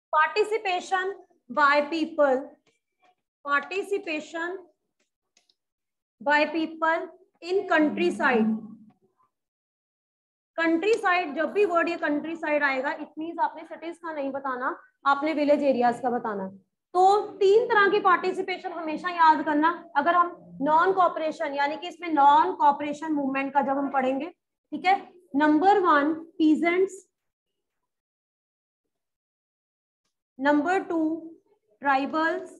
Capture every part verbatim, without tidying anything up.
Participation by people, participation by people in countryside. Countryside, जब भी word ये countryside आएगा it means आपने cities का नहीं बताना, आपने विलेज एरियाज का बताना। तो तीन तरह की पार्टिसिपेशन हमेशा याद करना। अगर हम नॉन कॉपरेशन यानी कि इसमें नॉन कॉपरेशन मूवमेंट का जब हम पढ़ेंगे, ठीक है, number one peasants, number two tribals,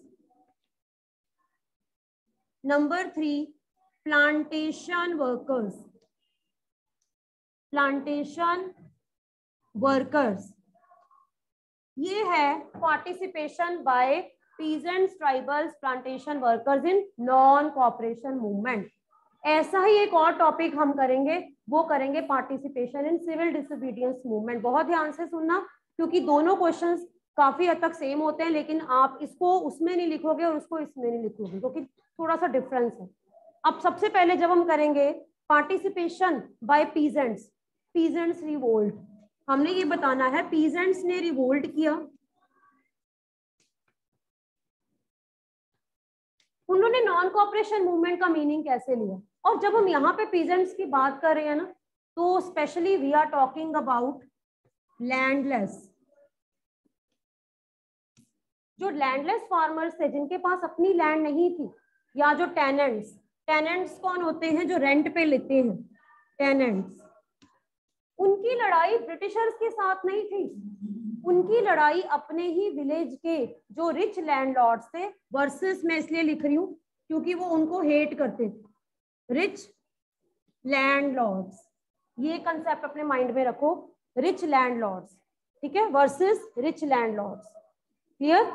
number three plantation workers, plantation workers. ये है participation by peasants, tribals, plantation workers in non cooperation movement. ऐसा ही एक और टॉपिक हम करेंगे, वो करेंगे participation in civil disobedience movement. बहुत ध्यान से सुनना क्योंकि दोनों क्वेश्चंस काफी हद तक सेम होते हैं, लेकिन आप इसको उसमें नहीं लिखोगे और उसको इसमें नहीं लिखोगे क्योंकि थोड़ा सा डिफरेंस है। अब सबसे पहले जब हम करेंगे participation by peasants, peasants revolt, हमने ये बताना है पीजेंट्स ने रिवोल्ट किया, उन्होंने नॉन कॉपरेशन मूवमेंट का मीनिंग कैसे लिया। और जब हम यहाँ पे पीजेंट्स की बात कर रहे हैं ना, तो specially we are talking about landless, जो लैंडलेस फार्मर्स थे जिनके पास अपनी लैंड नहीं थी, या जो टेनेंट्स, टेनेंट्स कौन होते हैं, जो रेंट पे लेते हैं, टेनेंट्स। उनकी लड़ाई ब्रिटिशर्स के साथ नहीं थी, उनकी लड़ाई अपने ही विलेज के जो रिच लैंडलॉर्ड्स थे वर्सेस, मैं इसलिए लिख रही हूँ क्योंकि वो उनको हेट करते थे, रिच लैंडलॉर्ड्स। ये कंसेप्ट अपने माइंड में रखो, रिच लैंडलॉर्ड्स, ठीक है, वर्सेस रिच लैंडलॉर्ड्स। क्लियर?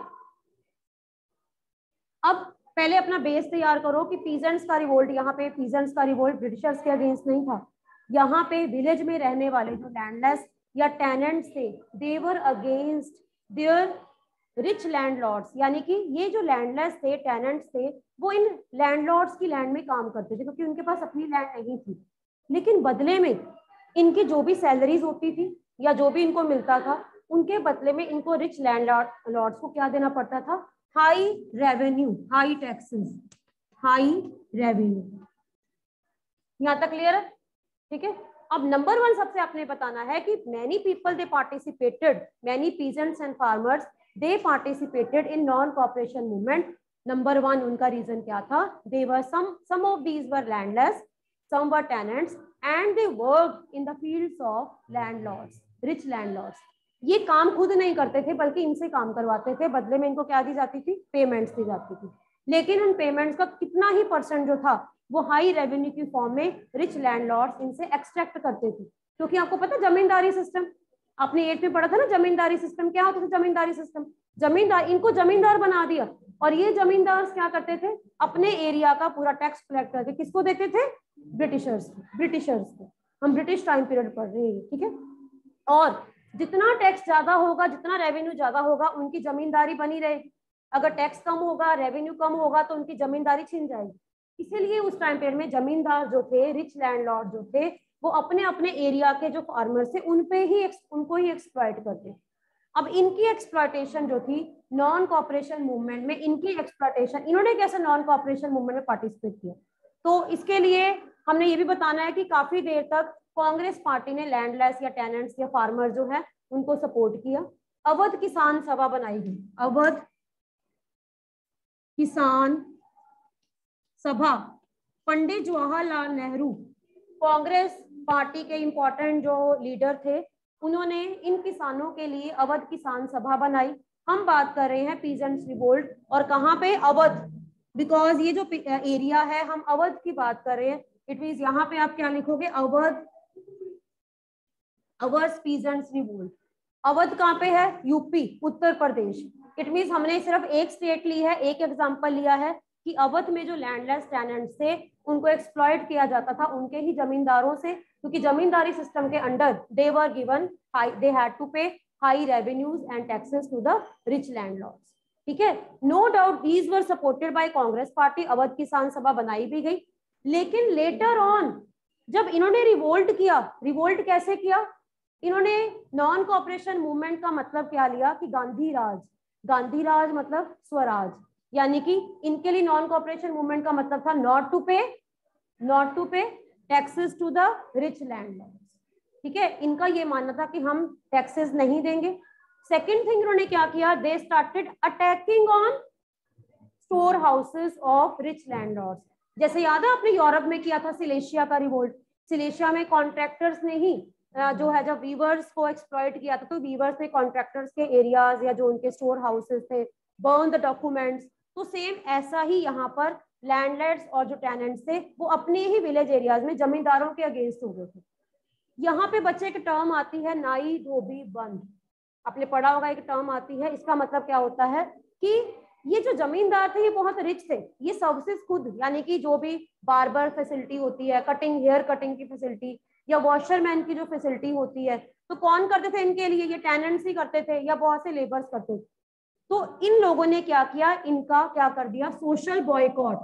अब पहले अपना बेस तैयार करो कि पीजेंट्स का रिवोल्ट, यहाँ पे पीजेंट्स का रिवोल्ट ब्रिटिशर्स के अगेंस्ट नहीं था, यहाँ पे विलेज में रहने वाले जो लैंडलेस या टेनेंट्स थे, they were against their rich landlords. यानी कि ये जो लैंडलेस थे, टेनेंट्स थे, वो इन लैंडलॉर्ड्स की लैंड में काम करते थे क्योंकि उनके पास अपनी लैंड नहीं थी। लेकिन बदले में इनकी जो भी सैलरीज होती थी या जो भी इनको मिलता था, उनके बदले में इनको रिच लैंडलॉर्ड्स को क्या देना पड़ता था, high revenue, high taxes, high revenue. यहां तक क्लियर है? ठीक है। अब नंबर वन सबसे आपने बताना है कि many people they participated, many peasants and farmers they participated in non cooperation movement. Number one उनका रीजन क्या था, they were some some of these were landless, some were tenants and they worked in the fields of landlords, rich landlords। ये काम खुद नहीं करते थे बल्कि इनसे काम करवाते थे, बदले में इनको क्या दी जाती थी, पेमेंट्स दी जाती थी। लेकिन उन पेमेंट्स का कितना ही परसेंट जो था वो हाई रेवेन्यू की फॉर्म में रिच लैंडलॉर्ड्स इनसे एक्सट्रैक्ट करते थे। क्योंकि आपको पता जमींदारी सिस्टम, आपने एट में पढ़ा था ना, जमींदारी सिस्टम क्या होता था, जमींदारी सिस्टम, जमींदार, इनको जमींदार बना दिया और ये जमींदार क्या करते थे, अपने एरिया का पूरा टैक्स कलेक्ट करके किसको देते थे, ब्रिटिशर्स ब्रिटिशर्स को। हम ब्रिटिश टाइम पीरियड पढ़ रहे हैं, ठीक है। और जितना टैक्स ज्यादा होगा, जितना रेवेन्यू ज्यादा होगा, उनकी जमींदारी बनी रहेगी। अगर टैक्स कम होगा, रेवेन्यू कम होगा, तो उनकी जमींदारी छिन जाएगी। इसीलिए उस टाइम पीरियड में जमींदार जो थे, रिच लैंडलॉर्ड जो थे, वो अपने अपने एरिया के जो फार्मर थे उन पे ही उनको ही एक्सप्लॉइट करते। अब इनकी एक्सप्लॉइटेशन जो थी नॉन कॉपरेशन मूवमेंट में, इनकी एक्सप्लॉइटेशन, इन्होंने कैसे नॉन कॉपरेशन मूवमेंट में पार्टिसिपेट किया, तो इसके लिए हमने ये भी बताना है कि काफी देर तक कांग्रेस पार्टी ने लैंडलेस या टेनेंट्स या फार्मर जो है उनको सपोर्ट किया। अवध किसान सभा बनाई गई, अवध किसान सभा, पंडित जवाहरलाल नेहरू कांग्रेस पार्टी के इंपॉर्टेंट जो लीडर थे, उन्होंने इन किसानों के लिए अवध किसान सभा बनाई। हम बात कर रहे हैं पीजेंट्स रिवोल्ट, और कहाँ पे, अवध, बिकॉज ये जो एरिया है हम अवध की बात कर रहे हैं। इट मींस यहाँ पे आप क्या लिखोगे, अवध, अवध पीजेंट्स रिवोल्ट। अवध कहाँ पे है, UP, Uttar Pradesh. It means हमने सिर्फ एक स्टेट ली है, एक एग्जांपल लिया है कि अवध में जो लैंडलेस टेनेंट्स थे उनको एक्सप्लॉइट किया जाता था उनके ही जमींदारों से, क्योंकि जमींदारी सिस्टम के under they were given high, they had to pay high revenues and taxes to the rich landlords. ठीक है, no doubt these were supported by Congress party. Awadh Kisan Sabha बनाई भी गई, लेकिन लेटर ऑन जब इन्होंने रिवोल्ट किया, रिवोल्ट कैसे किया, इन्होंने नॉन कॉपरेशन मूवमेंट का मतलब क्या लिया कि गांधी राज, गांधी राज मतलब स्वराज, यानी कि इनके लिए नॉन कॉपरेशन मूवमेंट का मतलब था not to pay not to pay taxes to the rich landlords. ठीक है, इनका ये मानना था कि हम टैक्सेस नहीं देंगे। सेकेंड थिंग इन्होंने क्या किया, they started attacking on store houses of rich landlords. जैसे याद है आपने यूरोप में किया था सिलेशिया का रिवोल्ट, सिलेशिया में कॉन्ट्रैक्टर्स ने ही जो है जब वीवर्स को एक्सप्लॉइट किया था, तो वीवर्स ने कॉन्ट्रैक्टर्स के एरियाज या जो उनके स्टोर हाउसेस थे बर्न द डॉक्यूमेंट्स। तो सेम ऐसा ही यहाँ पर लैंडलॉर्ड्स और जो टेनेंट्स थे वो अपने ही विलेज एरियाज में जमींदारों के अगेंस्ट हो गए थे। यहाँ पे बच्चे एक टर्म आती है नाई धोबी बंद, आपने पढ़ा होगा एक टर्म आती है, इसका मतलब क्या होता है कि ये जो जमींदार थे ये बहुत रिच थे, ये सर्विसेज खुद यानी कि जो भी बार्बर फैसिलिटी होती है, कटिंग हेयर कटिंग की फैसिलिटी या वॉशरमैन की जो फैसिलिटी होती है, तो कौन करते थे इनके लिए, ये टेनेंट्स ही करते थे या बहुत से लेबर्स करते थे। तो इन लोगों ने क्या किया, इनका क्या कर दिया, social boycott,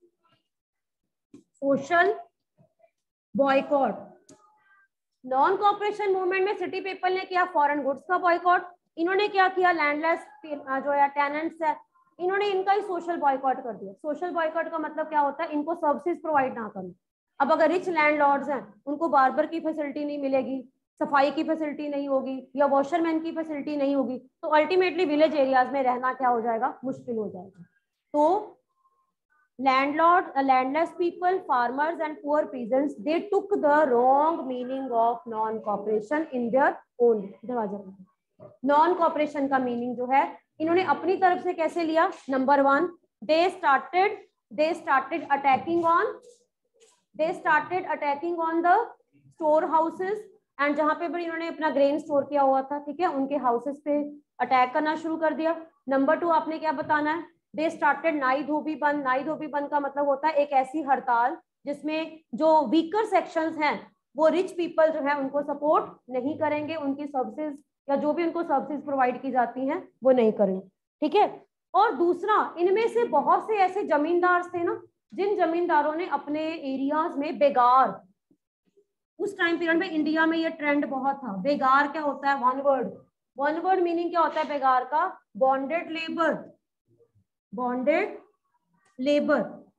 social boycott. Non cooperation movement में सिटी पीपल ने किया फॉरेन गुड्स का बॉयकॉट, इन्होंने क्या किया लैंडलेस जो है टेनेंट्स है इन्होंने इनका ही सोशल बॉयकॉट कर दिया। सोशल बॉयकॉट का मतलब क्या होता है, इनको सर्विसेज प्रोवाइड ना करना। अब अगर रिच लैंडलॉर्ड्स हैं उनको बार्बर की फैसिलिटी नहीं मिलेगी, सफाई की फैसिलिटी नहीं होगी या वॉशरमैन की फैसिलिटी नहीं होगी, तो अल्टीमेटली विलेज एरियाज में रहना क्या हो जाएगा, मुश्किल हो जाएगा। तो landlord uh, landless people, farmers and poor peasants, they took the wrong meaning of non cooperation in their own। non cooperation का मीनिंग जो है इन्होंने अपनी तरफ से कैसे लिया, number one they started they started attacking on they started attacking on the store houses and जहां पे भी इन्होंने अपना ग्रेन स्टोर किया हुआ था, ठीक है, उनके हाउसेस पे अटैक करना शुरू कर दिया। नंबर टू आपने क्या बताना है, दे स्टार्टेड नाई धोबी बंद। नाई धोबी बंद का मतलब होता है एक ऐसी हड़ताल जिसमें जो वीकर सेक्शंस हैं वो रिच पीपल जो है उनको सपोर्ट नहीं करेंगे, उनकी सर्विसेज या जो भी उनको सर्विसेज प्रोवाइड की जाती हैं वो नहीं करेंगे, ठीक है। और दूसरा, इनमें से बहुत से ऐसे जमींदार थे ना जिन जमींदारों ने अपने एरियाज में बेगार, उस टाइम पीरियड में इंडिया में ये ट्रेंड बहुत था। बेगार क्या होता है, one word one word meaning क्या होता है बेगार का, bonded labour, bonded labour.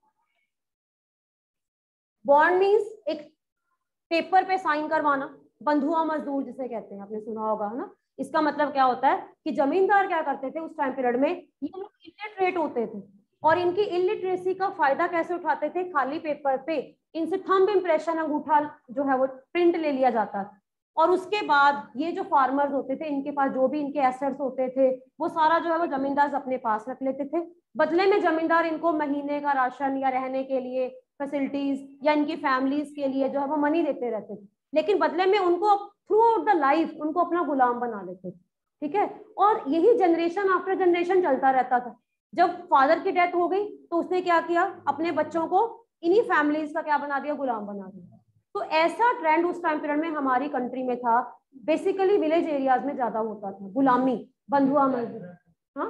Bond means एक पेपर पे साइन करवाना, बंधुआ मजदूर जिसे कहते हैं, आपने सुना होगा है ना। इसका मतलब क्या होता है कि जमींदार क्या करते थे उस टाइम पीरियड में, ये लोग इलिटरेट होते थे और इनकी इलिटरेसी का फायदा कैसे उठाते थे, खाली पेपर पे इनसे थंब इंप्रेशन, अंगूठा जो है वो प्रिंट ले लिया जाता था और उसके बाद ये जो फार्मर्स होते थे इनके पास जो भी इनके एसेट्स होते थे वो सारा जो है वो जमींदार अपने पास रख लेते थे। बदले में जमींदार इनको महीने का राशन या रहने के लिए फैसिलिटीज या इनकी फैमिलीज के लिए जो है वो मनी देते रहते थे, लेकिन बदले में उनको थ्रू आउट द लाइफ उनको अपना गुलाम बना लेते थे, ठीक है। और यही जनरेशन आफ्टर जनरेशन चलता रहता था। जब फादर की डेथ हो गई तो उसने क्या किया, अपने बच्चों को इन्हीं फैमिलीज का क्या बना दिया, गुलाम बना दिया। तो ऐसा ट्रेंड उस टाइम पीरियड में हमारी कंट्री में था, बेसिकली विलेज एरियाज में ज्यादा होता था, गुलामी, बंधुआ मजदूर। हाँ,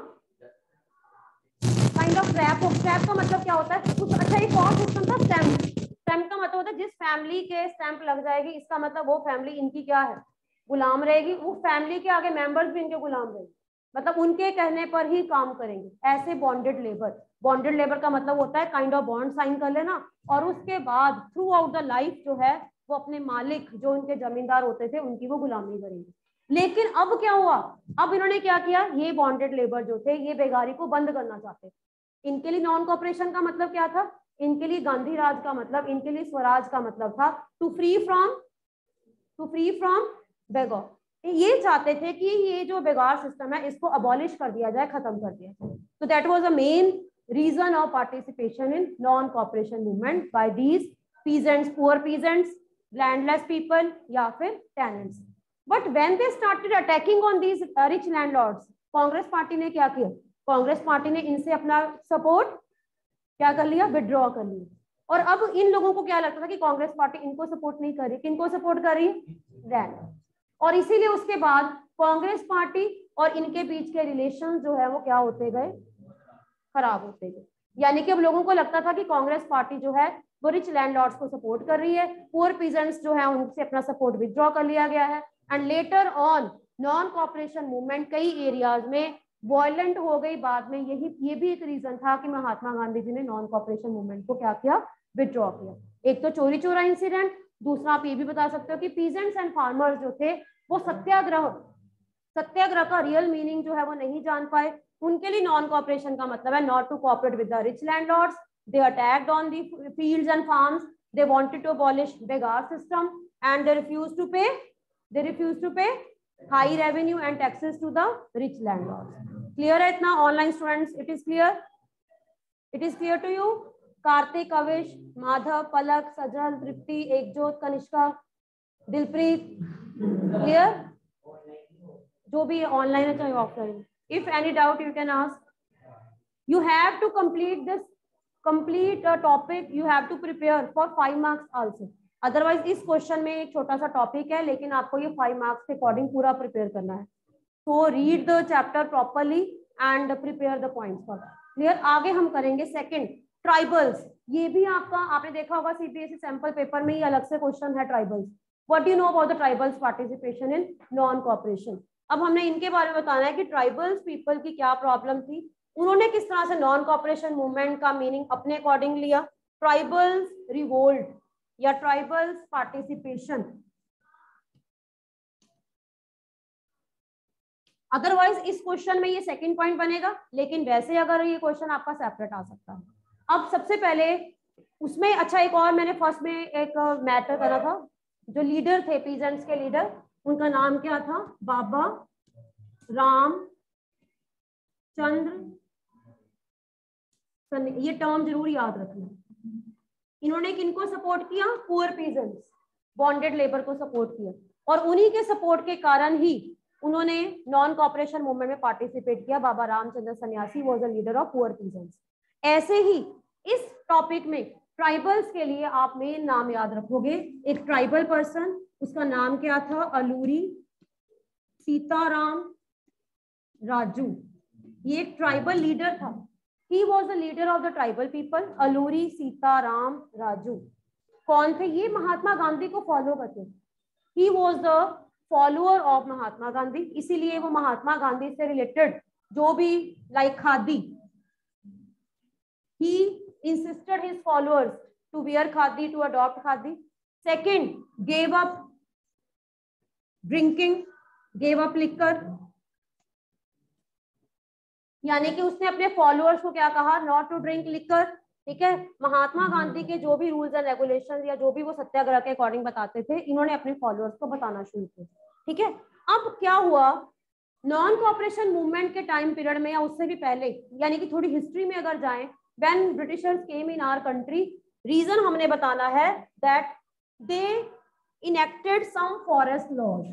काइंड ऑफ ट्रैप। ट्रैप का मतलब क्या होता है, कुछ अच्छा एक और सिस्टम था स्टैम्प। स्टैम्प का मतलब होता है जिस फैमिली के स्टैम्प लग जाएगी इसका मतलब वो फैमिली इनकी क्या है, गुलाम रहेगी। वो फैमिली के आगे मेंबर्स भी इनके गुलाम रहेंगे, मतलब उनके कहने पर ही काम करेंगे। ऐसे बॉन्डेड लेबर, बॉन्डेड लेबर का मतलब होता है काइंड ऑफ बॉन्ड साइन कर लेना और उसके बाद थ्रू आउट द लाइफ जो है वो अपने मालिक जो उनके जमींदार होते थे उनकी वो गुलामी करेंगे। लेकिन अब क्या हुआ, अब इन्होंने क्या किया, ये बॉन्डेड लेबर जो थे ये बेगारी को बंद करना चाहते थे। इनके लिए नॉन कॉपरेशन का मतलब क्या था, इनके लिए गांधी राज का मतलब, इनके लिए स्वराज का मतलब था to free from to free from बेगार। ये चाहते थे कि ये जो बेगार सिस्टम है इसको अबॉलिश कर दिया जाए, खत्म कर दिया जाए। तो that was a main reason of participation in non cooperation movement by these peasants, poor peasants, landless people या फिर tenants. But when they started attacking on these rich landlords, Congress party ने क्या किया, कांग्रेस पार्टी ने इनसे अपना सपोर्ट क्या कर लिया, विड्रॉ कर लिया। और अब इन लोगों को क्या लगता था कि कांग्रेस पार्टी इनको सपोर्ट नहीं कर रही, किनको सपोर्ट कर रही है, लैंडलॉर्ड। और इसीलिए उसके बाद कांग्रेस पार्टी और इनके बीच के रिलेशन जो है वो क्या होते गए, खराब होते गए। यानी कि अब लोगों को लगता था कि कांग्रेस पार्टी जो है वो रिच लैंडलॉर्ड्स को सपोर्ट कर रही है, पुअर पीजेंट्स जो है उनसे अपना सपोर्ट विथड्रॉ कर लिया गया है। And later on non cooperation movement कई एरियाज में वॉयलेंट हो गई बाद में। यही ये भी एक रीजन था कि महात्मा गांधी जी ने नॉन कॉपरेशन मूवमेंट को क्या किया, विथड्रॉ किया। एक तो चोरी चोरा इंसिडेंट, दूसरा आप ये भी बता सकते हो कि पीजेंट्स एंड फार्मर्स जो थे वो सत्याग्रह सत्याग्रह का रियल मीनिंग जो है वो नहीं जान पाए। उनके लिए नॉन कॉपरेशन का मतलब है not to cooperate with the rich landlords, they attacked on the fields and farms, they wanted to abolish बेगार system and they refuse to pay they refuse to pay high revenue and taxes to the rich landlords. Clear है इतना online students? It is clear? It is clear to you? Kartik, Avish, Madhav, Palak, Sajal, Tripti, Ekjot, Kanishka, Dilpreet, clear? जो भी online है चाहे offline, if any doubt you can ask. You have to complete this complete topic, you have to prepare for five marks also. Otherwise इस question में एक छोटा सा topic है लेकिन आपको ये फाइव मार्क्स के अकॉर्डिंग पूरा प्रिपेयर करना है। तो read the chapter properly and prepare the points for clear. आगे हम करेंगे सेकंड, ट्राइबल्स। ये भी आपका आपने देखा होगा सीबीएसई सैंपल पेपर में, ये अलग से क्वेश्चन है tribals. What do you know about the tribals participation in non cooperation. अब हमने इनके बारे में बताना है कि ट्राइबल्स पीपल की क्या प्रॉब्लम थी, उन्होंने किस तरह से नॉन कॉपरेशन मूवमेंट का मीनिंग अपने अकॉर्डिंग लिया। ट्राइबल्स रिवोल्ट या ट्राइबल्स पार्टिसिपेशन। अदरवाइज इस क्वेश्चन में ये सेकंड पॉइंट बनेगा, लेकिन वैसे अगर ये क्वेश्चन आपका सेपरेट आ सकता है। अब सबसे पहले उसमें अच्छा एक और मैंने फर्स्ट में एक मैटर करा था, जो लीडर थे पीजेंट्स के लीडर, उनका नाम क्या था, बाबा राम चंद्र। ये टर्म जरूर याद रखना। इन्होंने किनको सपोर्ट किया, पुअर पीजेंट्स, बॉन्डेड लेबर को सपोर्ट किया, और उन्हीं के सपोर्ट के कारण ही उन्होंने नॉन कॉपरेशन मूवमेंट में पार्टिसिपेट किया। बाबा रामचंद्र सन्यासी was the leader of poor peasants. ऐसे ही इस टॉपिक में ट्राइबल्स के लिए आप मेन नाम याद रखोगे। एक ट्राइबल पर्सन, उसका नाम क्या था, अलूरी सीताराम राजू। ये एक ट्राइबल लीडर था। He was the leader of the tribal people, Alluri Sitaram Raju. कौन थे ये? महात्मा गांधी को फॉलो करते। He was the follower of Mahatma Gandhi, इसीलिए वो महात्मा गांधी से रिलेटेड जो भी like khadi, he insisted his followers to wear khadi, to adopt khadi. Second, gave up drinking, gave up liquor, यानी कि उसने अपने फॉलोअर्स को क्या कहा, नॉट टू ड्रिंक लिकर। ठीक है, महात्मा गांधी के जो भी रूल्स एंड रेगुलेशन या जो भी वो सत्याग्रह के अकॉर्डिंग बताते थे, इन्होंने अपने फॉलोअर्स को बताना शुरू किया। ठीक है, अब क्या हुआ, नॉन कॉपरेशन मूवमेंट के टाइम पीरियड में या उससे भी पहले, यानी कि थोड़ी हिस्ट्री में अगर जाएं, when Britishers came in our country, reason हमने बताना है that they enacted some forest laws।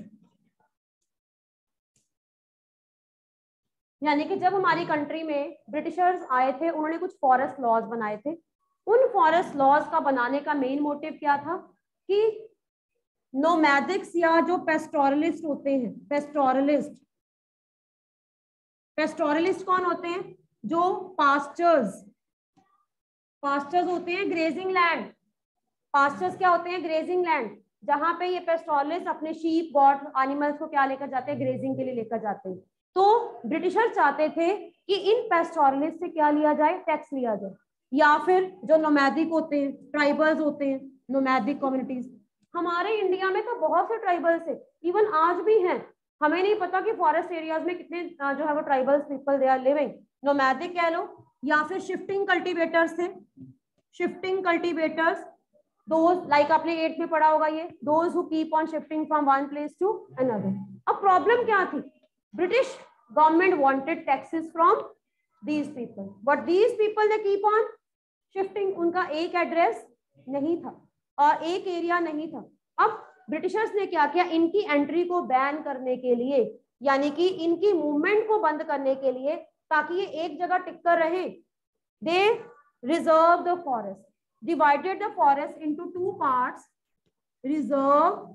यानी कि जब हमारी कंट्री में ब्रिटिशर्स आए थे, उन्होंने कुछ फॉरेस्ट लॉज बनाए थे। उन फॉरेस्ट लॉज का बनाने का मेन मोटिव क्या था कि नोमैडिक्स या जो पेस्टोरलिस्ट होते हैं, पेस्टोरलिस्ट पेस्टोरलिस्ट कौन होते हैं, जो पास्चर्स पास्चर्स होते हैं, ग्रेजिंग लैंड। पास्चर्स क्या होते हैं, ग्रेजिंग लैंड, जहां पे ये पेस्टोरलिस्ट अपने शीप गॉट एनिमल्स को क्या लेकर जाते हैं, ग्रेजिंग के लिए लेकर जाते हैं। तो ब्रिटिशर चाहते थे कि इन पेस्टोरलिस्ट से क्या लिया जाए, टैक्स लिया जाए, या फिर जो नोमैडिक होते हैं, ट्राइबल्स होते हैं, नोमैडिक कम्युनिटीज। हमारे इंडिया में तो बहुत से ट्राइबल्स है, इवन आज भी हैं। हमें नहीं पता कि फॉरेस्ट एरियाज में कितने जो है वो tribals people they are living. Nomadic कह लो या फिर शिफ्टिंग कल्टीवेटर्स थे, शिफ्टिंग कल्टीवेटर्स, दोज लाइक आपने एट में पढ़ा होगा ये, those who keep on shifting from one place to another. अब प्रॉब्लम क्या थी, British government wanted taxes from these people, but these people they keep on shifting. उनका एक एड्रेस नहीं था और एक एरिया नहीं था। अब ब्रिटिशर्स ने क्या किया, इनकी एंट्री को बैन करने के लिए, यानी कि इनकी मूवमेंट को बंद करने के लिए, ताकि ये एक जगह टिककर रहे, they reserve the forest, divided the forest into two parts, reserve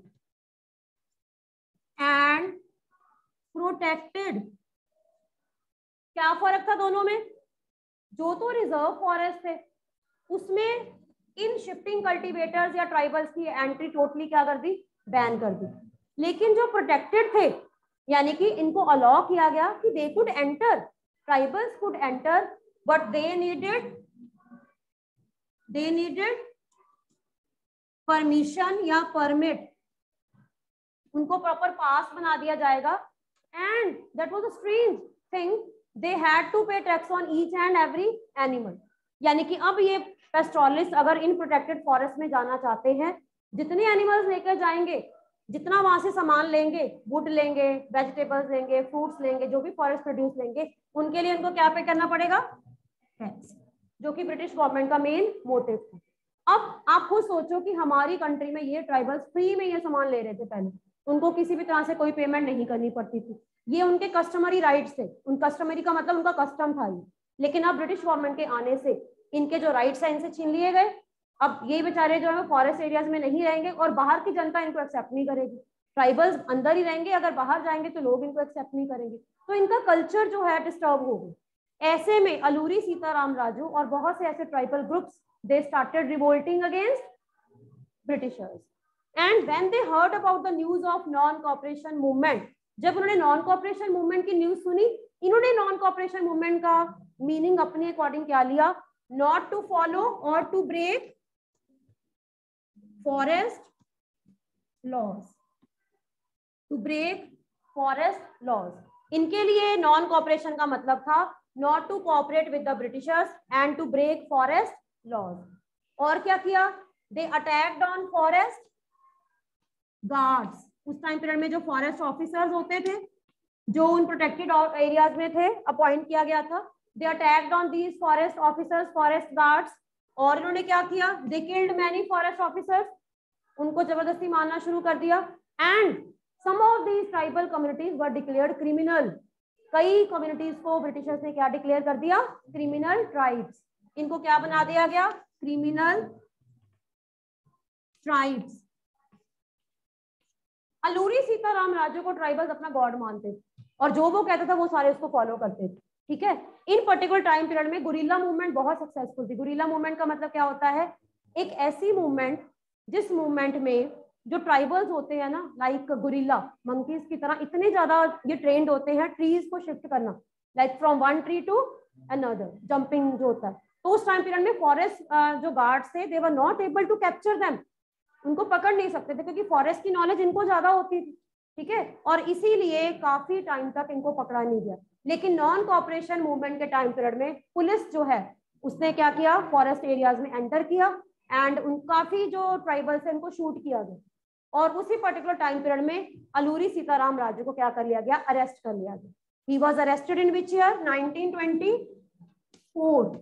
and protected. क्या फर्क था दोनों में, जो तो रिजर्व फॉरेस्ट थे उसमें इन शिफ्टिंग कल्टीवेटर्स या ट्राइबल्स की एंट्री टोटली क्या कर दी, बैन कर दी। लेकिन जो प्रोटेक्टेड थे यानी कि इनको अलाउ किया गया कि they could enter, tribals could enter, but they needed they needed permission या परमिट, उनको प्रॉपर पास बना दिया जाएगा। And that was a strange thing, they had to pay tax on each and every animal. यानी कि अब ये pastoralist अगर इन प्रोटेक्टेड फॉरेस्ट में जाना चाहते हैं, जितने एनिमल्स लेकर जाएंगे, जितना वहां से सामान लेंगे, वुड लेंगे, वेजिटेबल्स लेंगे, फ्रूट्स लेंगे, जो भी फॉरेस्ट प्रोड्यूस लेंगे, उनके लिए उनको क्या पे करना पड़ेगा? टैक्स, जो कि ब्रिटिश गवर्नमेंट का मेन मोटिव था। अब आप खुद सोचो कि हमारी कंट्री में ये ट्राइबल्स फ्री में ये सामान ले रहे थे, पहले उनको किसी भी तरह से कोई पेमेंट नहीं करनी पड़ती थी, ये उनके कस्टमरी राइट्स थे। उन कस्टमरी का मतलब उनका कस्टम था ये। लेकिन अब ब्रिटिश गवर्नमेंट के आने से इनके जो राइट्स हैं इनसे छीन लिए गए। अब ये बेचारे जो है फॉरेस्ट एरियाज में नहीं रहेंगे और बाहर की जनता इनको एक्सेप्ट नहीं करेगी। ट्राइबल्स अंदर ही रहेंगे, अगर बाहर जाएंगे तो लोग इनको एक्सेप्ट नहीं करेंगे, तो इनका कल्चर जो है डिस्टर्ब होगा। ऐसे में अलूरी सीताराम राजू और बहुत से ऐसे tribal groups, they started revolting against Britishers. And when they heard about the news of non-cooperation movement, जब उन्होंने नॉन कॉपरेशन मूवमेंट की न्यूज सुनी, इन्होंने नॉन कॉपरेशन मूवमेंट का मीनिंग अपने अकॉर्डिंग क्या लिया? नॉट टू फॉलो और to break forest laws, to break forest laws. इनके लिए नॉन कॉपरेशन का मतलब था not to cooperate with the Britishers and to break forest laws. और क्या किया? They attacked on forest guards. उस टाइम पीरियड में जो फॉरेस्ट ऑफिसर्स होते थे, जो उन प्रोटेक्टेड एरियाज में थे, अपॉइंट किया गया था, they attacked on these forest officers, forest guards. और इन्होंने क्या किया? They killed many forest officers, उनको जबरदस्ती मारना शुरू कर दिया। And some of these tribal communities were declared criminal. कई कम्युनिटीज को ब्रिटिशर्स ने क्या डिक्लेयर कर दिया? Criminal tribes. इनको क्या बना दिया गया? Criminal tribes. अलूरी सीताराम राजू को ट्राइबल्स अपना गॉड मानते थे और जो वो कहता था वो सारे उसको फॉलो करते थे। ठीक है, इन पर्टिकुलर टाइम पीरियड में गुरिल्ला मूवमेंट बहुत सक्सेसफुल थी। गुरिल्ला मूवमेंट का मतलब क्या होता है? एक ऐसी मूवमेंट जिस मूवमेंट में जो ट्राइबल्स होते हैं ना, लाइक गुरिल्ला मंकीज की तरह, इतने ज्यादा ये ट्रेंड होते हैं ट्रीज को शिफ्ट करना, like from one tree to another, jumping जो होता है। तो उस टाइम पीरियड में फॉरेस्ट जो गार्ड्स थे, they were not able to capture them, उनको पकड़ नहीं सकते थे क्योंकि फॉरेस्ट की नॉलेज इनको ज्यादा होती थी। ठीक है, और इसीलिए काफी टाइम तक इनको पकड़ा नहीं गया। लेकिन नॉन कॉपरेशन मूवमेंट के टाइम पीरियड में पुलिस जो है उसने क्या किया? फॉरेस्ट एरियाज में एंटर किया एंड उन काफी जो ट्राइबल्स है उनको शूट किया गया। और उसी पर्टिकुलर टाइम पीरियड में अलूरी सीताराम राजू को क्या कर लिया गया? अरेस्ट कर लिया गया। He was arrested in which year? Nineteen twenty four.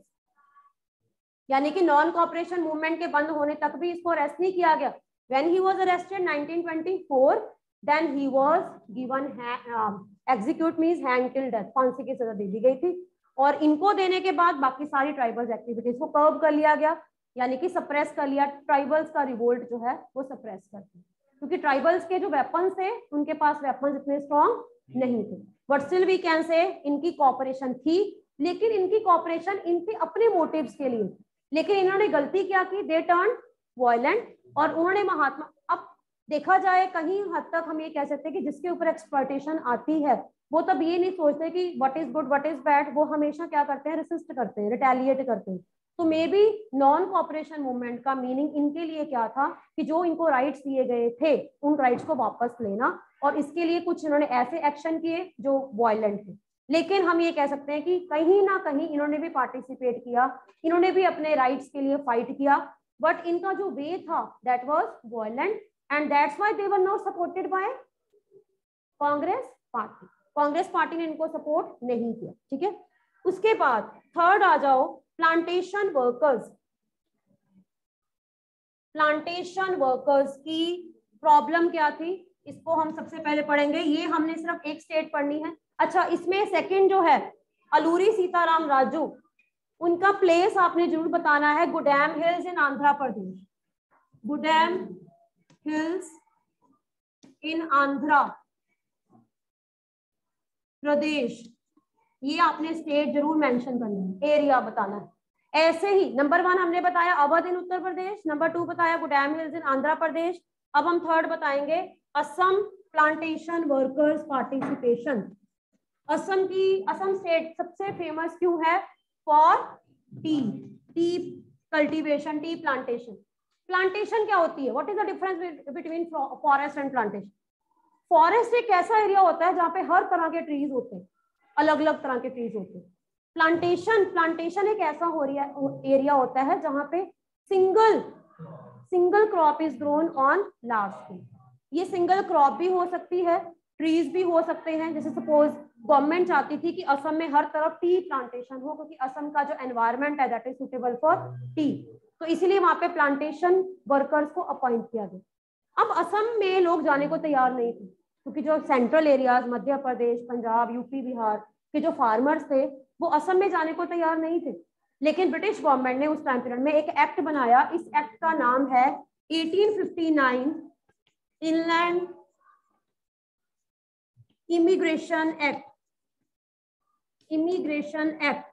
यानी कि नॉन कॉपरेशन मूवमेंट के बंद होने तक भी इसको अरेस्ट नहीं किया गया। When he was arrested nineteen twenty four, then he was given execute means hang till death, फांसी की सजा दे दी गई थी। और इनको देने के बाद बाकी सारी ट्राइबल्स एक्टिविटीज को कर्ब कर लिया गया, यानी कि सप्रेस कर लिया। ट्राइबल्स का रिवोल्ट जो है वो सप्रेस कर दिया, क्योंकि ट्राइबल्स के जो वेपन्स थे उनके पास वेपन्स इतने स्ट्रॉन्ग नहीं थे। But still we can say इनकी कॉपरेशन थी, लेकिन इनकी कॉपरेशन इनके अपने मोटिव्स के लिए। लेकिन इन्होंने गलती क्या की? They turn violent. और उन्होंने महात्मा, अब देखा जाए कहीं हद तक हम ये कह सकते हैं कि जिसके ऊपर एक्सप्लॉयटेशन आती है वो तब ये नहीं सोचते कि what is good what is bad, वो हमेशा क्या करते हैं? रेसिस्ट करते हैं, रिटेलिएट करते हैं। तो maybe non cooperation movement का मीनिंग इनके लिए क्या था कि जो इनको राइट्स दिए गए थे उन राइट्स को वापस लेना, और इसके लिए कुछ इन्होंने ऐसे एक्शन किए जो वायलेंट थे। लेकिन हम ये कह सकते हैं कि कहीं ना कहीं इन्होंने भी पार्टिसिपेट किया, इन्होंने भी अपने राइट्स के लिए फाइट किया, बट इनका जो वे था that was violent and that's why they were not supported by Congress party. Congress party ने इनको सपोर्ट नहीं किया। ठीक है, उसके बाद थर्ड आ जाओ, प्लांटेशन वर्कर्स। प्लांटेशन वर्कर्स की प्रॉब्लम क्या थी, इसको हम सबसे पहले पढ़ेंगे। ये हमने सिर्फ एक स्टेट पढ़नी है। अच्छा, इसमें सेकंड जो है अलूरी सीताराम राजू, उनका प्लेस आपने जरूर बताना है। Gudem hills in Andhra Pradesh, Gudem hills in Andhra Pradesh, ये आपने स्टेट जरूर मेंशन करनी है, एरिया बताना है। ऐसे ही नंबर वन हमने बताया Awadh in Uttar Pradesh, number two बताया गुडैम हिल्स इन आंध्र प्रदेश। अब हम थर्ड बताएंगे Assam plantation workers participation. Assam की असम स्टेट सबसे फेमस क्यों है? For tea, tea cultivation, tea plantation. Plantation क्या होती है? What is the difference between forest and plantation? Forest एक ऐसा एरिया होता है जहाँ पे हर तरह के ट्रीज होते हैं, अलग अलग तरह के ट्रीज होते हैं। प्लांटेशन प्लांटेशन एक ऐसा एरिया होता है जहाँ पे single single crop is grown on large scale. ये सिंगल क्रॉप भी हो सकती है, ट्रीज भी हो सकते हैं। जैसे सपोज गवर्नमेंट चाहती थी कि असम में हर तरफ टी प्लांटेशन हो, क्योंकि असम का जो एनवायरनमेंट है that is suitable for tea, तो इसीलिए वहां पे प्लांटेशन वर्कर्स को अपॉइंट किया गया। अब असम में लोग जाने को तैयार नहीं थे, क्योंकि जो central areas Madhya Pradesh, Punjab, UP, Bihar के जो फार्मर्स थे वो असम में जाने को तैयार नहीं थे। लेकिन ब्रिटिश गवर्नमेंट ने उस टाइम पीरियड में एक एक्ट बनाया। इस एक्ट का नाम है eighteen fifty nine inland immigration act, immigration act,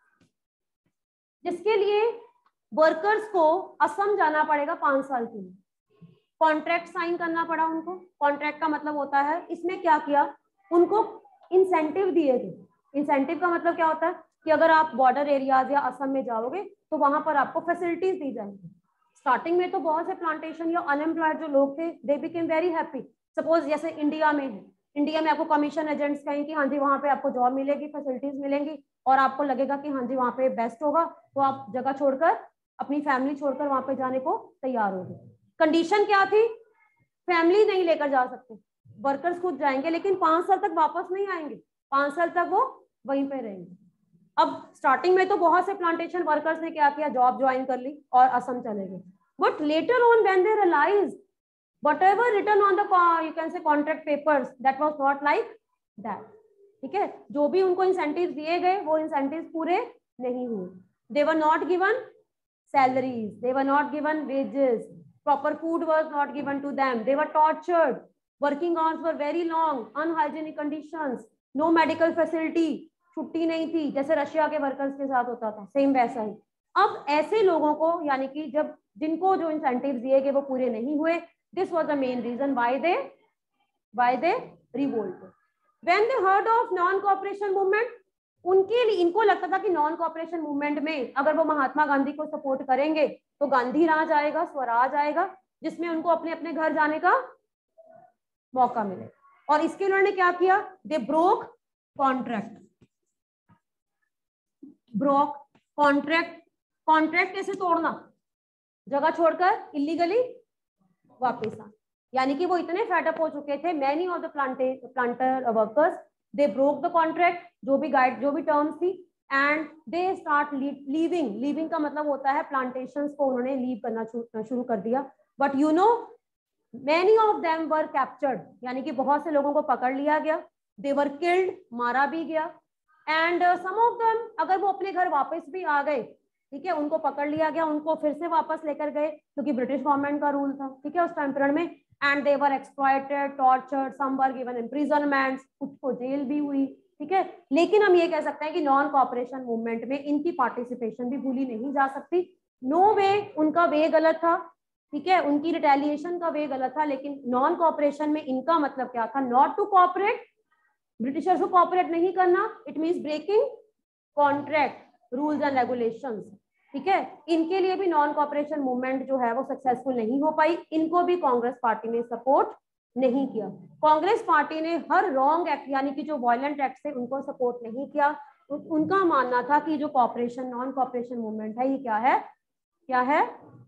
जिसके लिए वर्कर्स को असम जाना पड़ेगा पांच साल के लिए। कॉन्ट्रैक्ट साइन करना पड़ा उनको। कॉन्ट्रैक्ट का मतलब होता है, इसमें क्या किया, उनको इंसेंटिव दिए थे। इंसेंटिव का मतलब क्या होता है कि अगर आप बॉर्डर एरियाज या असम में जाओगे तो वहां पर आपको फैसिलिटीज दी जाएंगी। स्टार्टिंग में तो बहुत से प्लांटेशन या अनएम्प्लॉयड जो लोग थे they became very happy. Suppose जैसे इंडिया में है, इंडिया में आपको कमीशन एजेंट्स कहें कि हाँ जी वहां पे आपको जॉब मिलेगी, फैसिलिटीज मिलेंगी, और आपको लगेगा कि हाँ जी वहां पे बेस्ट होगा, तो आप जगह छोड़कर, अपनी फैमिली छोड़कर वहां पे जाने को तैयार हो गए। कंडीशन क्या थी? फैमिली नहीं लेकर जा सकते, वर्कर्स खुद जाएंगे, लेकिन पांच साल तक वापस नहीं आएंगे, पांच साल तक वो वहीं पे रहेंगे। अब स्टार्टिंग में तो बहुत से प्लांटेशन वर्कर्स ने क्या किया, जॉब ज्वाइन कर ली और असम चले गए। But later on when they realise whatever written on the you can say contract papers that was not like that, ठीक है, जो भी उनको इंसेंटिव दिए गए वो इंसेंटिव पूरे नहीं हुए। they were not given salaries, they were not given wages, proper food was not given to them, they were tortured, working hours were very long, unhygienic conditions, no medical facility, छुट्टी नहीं थी, जैसे Russia के workers के साथ होता था same वैसा ही। अब ऐसे लोगों को, यानी कि जब जिनको जो इंसेंटिव दिए गए वो पूरे नहीं हुए, this was the main reason why they why they revolted. When they heard of non cooperation movement, उनके लिए, इनको लगता था कि नॉन कॉपरेशन मूवमेंट में अगर वो महात्मा गांधी को सपोर्ट करेंगे तो गांधी राज आएगा, स्वराज आएगा, जिसमें उनको अपने अपने घर जाने का मौका मिले। और इसके उन्होंने क्या किया, they broke contract, broke contract. Contract कैसे तोड़ना? जगह छोड़कर इलीगली वापस आ, यानी कि वो इतने फेडअप हो चुके थे, many of the planter workers they broke the contract, जो भी गाइड जो भी टर्म्स थी, and they start leaving. Leaving का मतलब होता है प्लांटेशंस को उन्होंने लीव करना शुरू कर दिया। But you know many of them were captured, यानी कि बहुत से लोगों को पकड़ लिया गया, दे वर किल्ड, मारा भी गया, एंड सम ऑफ देम अगर वो अपने घर वापस भी आ गए, ठीक है, उनको पकड़ लिया गया, उनको फिर से वापस लेकर गए, क्योंकि ब्रिटिश गवर्नमेंट का रूल था, ठीक है, उस टाइम पीरियड में, and they were exploited, tortured, some were given imprisonments, कुछ को जेल भी हुई, ठीक है। लेकिन हम ये कह सकते हैं कि नॉन कॉपरेशन मूवमेंट में इनकी पार्टिसिपेशन भी भूली नहीं जा सकती। नो वे, उनका वे गलत था, ठीक है, उनकी रिटेलिएशन का वे गलत था, लेकिन नॉन कॉपरेशन में इनका मतलब क्या था? नॉट टू कॉपरेट, ब्रिटिशर्स को कॉपरेट नहीं करना, it means breaking contract, rules and regulations, ठीक है। इनके लिए भी नॉन कॉपरेशन मूवमेंट जो है वो सक्सेसफुल नहीं हो पाई, इनको भी कांग्रेस पार्टी ने सपोर्ट नहीं किया। कांग्रेस पार्टी ने हर रॉन्ग एक्ट, यानी कि जो वायलेंट एक्ट थे उनको सपोर्ट नहीं किया। उनका मानना था कि जो कॉपरेशन, नॉन कॉपरेशन मूवमेंट है, ये क्या है, क्या है,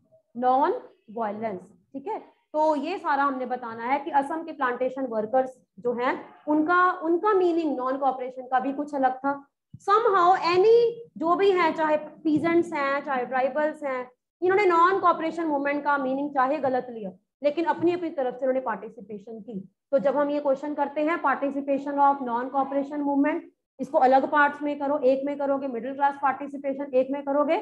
नॉन वायलेंस, ठीक है। तो ये सारा हमने बताना है कि असम के प्लांटेशन वर्कर्स जो हैं उनका उनका मीनिंग नॉन कॉपरेशन का भी कुछ अलग था। somehow any जो भी है, चाहे पीजेंट्स हैं चाहे ट्राइबल्स हैं, इन्होंने नॉन कॉपरेशन मूवमेंट का मीनिंग चाहे गलत लिया, लेकिन अपनी अपनी तरफ से उन्होंने पार्टिसिपेशन की। तो जब हम ये क्वेश्चन करते हैं participation of non cooperation movement, इसको अलग पार्ट्स में करो, एक में करोगे मिडिल क्लास पार्टिसिपेशन, एक में करोगे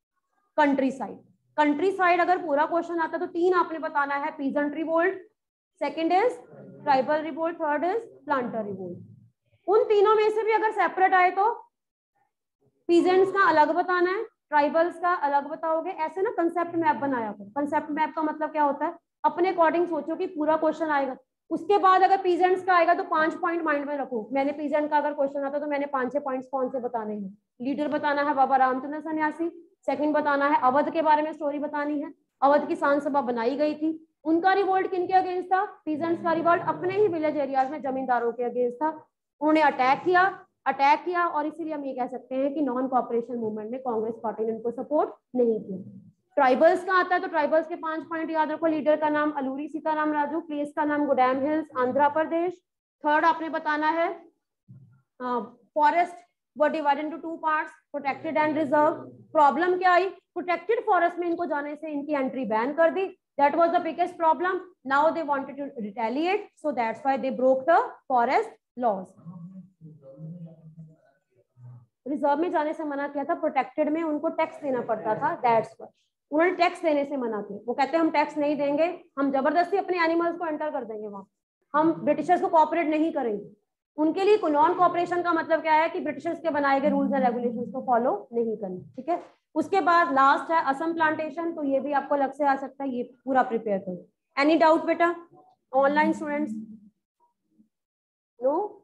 कंट्री साइड। कंट्री साइड अगर पूरा क्वेश्चन आता तो तीन आपने बताना है, peasant revolt, second is tribal revolt, third is planter revolt. उन तीनों में से भी अगर सेपरेट आए तो पीजेंट्स का अलग बताना है, ट्राइबल्स का अलग बताओगे, ऐसे ना कंसेप्ट मैप बनाया करो। कंसेप्ट मैप का मतलब क्या होता है, अपने अकॉर्डिंग सोचो कि पूरा क्वेश्चन आएगा, उसके बाद अगर पीजेंट्स का आएगा तो पांच पॉइंट माइंड में रखो। मैंने पीजेंट का अगर क्वेश्चन आता तो मैंने पांच छह पॉइंट्स कौन से बताने हैं। लीडर बताना है बाबा रामचंद्र सन्यासी, सेकंड बताना है अवध के बारे में स्टोरी बतानी है, अवध किसान सभा बनाई गई थी, उनका रिवोल्ट किनके अगेंस्ट था, पीजेंट्स का रिवोल्ट अपने ही विलेज एरियाज में जमींदारों के अगेंस्ट था, उन्होंने अटैक किया अटैक किया और इसीलिए हम ये कह सकते हैं कि नॉन कॉपरेशन मूवमेंट में कांग्रेस पार्टी ने उनको सपोर्ट नहीं किया। ट्राइबल्स का आता है तो ट्राइबल्स के पांच पॉइंट याद रखो। लीडर का नाम अलूरी सीताराम राजू, प्लेस का नाम गोडैम हिल्स आंध्र प्रदेश। थर्ड आपने बताना है forest were divided into two parts, protected and reserve. Problem क्या आई, प्रोटेक्टेड फॉरेस्ट में इनको जाने से इनकी एंट्री बैन कर दी, that was the biggest problem. Now they wanted to retaliate, so that's why they broke the forest laws. Reserve में जाने से मना किया था, प्रोटेक्टेड में उनको टैक्स देना पड़ता था, दैट्स व्हाई उन्होंने टैक्स देने से मना किया। वो कहते हैं हम टैक्स नहीं देंगे, हम जबरदस्ती अपने एनिमल्स को एंटर कर देंगे वहां, हम ब्रिटिशर्स को कोऑपरेट नहीं करेंगे। उनके लिए नॉन कोऑपरेशन का मतलब क्या है कि ब्रिटिशर्स के बनाए गए रूल्स एंड रेगुलेशंस को फॉलो नहीं करना, ठीक है। उसके बाद लास्ट है असम प्लांटेशन, तो ये भी आपको अलग से आ सकता है, ये पूरा प्रिपेयर करो। एनी डाउट बेटा ऑनलाइन स्टूडेंट्स? नो